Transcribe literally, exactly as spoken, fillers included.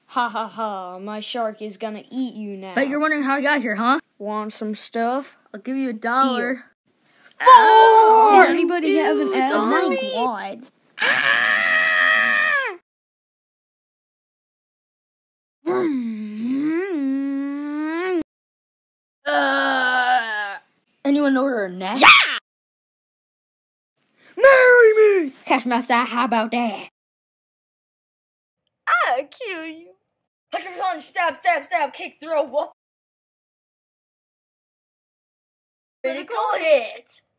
Ha ha ha, my shark is gonna eat you now. Bet you're wondering how I got here, huh? Want some stuff? I'll give you a dollar. Four! Did anybody have an ad? Oh my me? god. Uh, Anyone order a nest? yeah! Marry me! Catch my side, how about that? I'll kill you. Punch, punch, punch, stab, stab, stab, kick, throw, what? Critical hit!